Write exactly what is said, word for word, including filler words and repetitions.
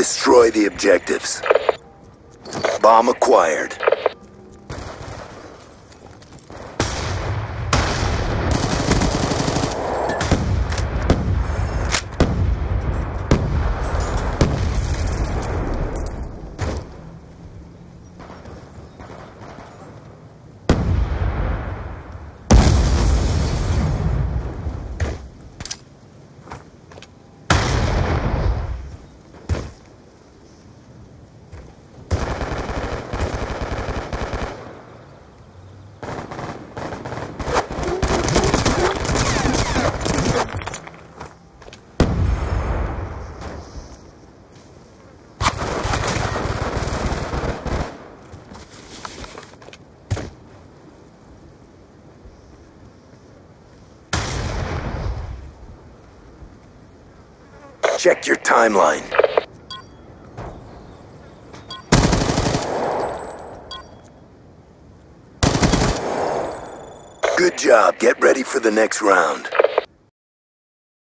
Destroy the objectives. Bomb acquired. Check your timeline. Good job. Get ready for the next round.